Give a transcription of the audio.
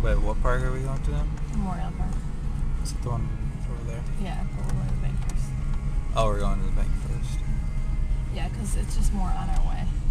Wait, what park are we going to now? Memorial Park. Is it the one over there? Yeah, but we're going to the bank first. Oh, we're going to the bank first. Yeah, because it's just more on our way.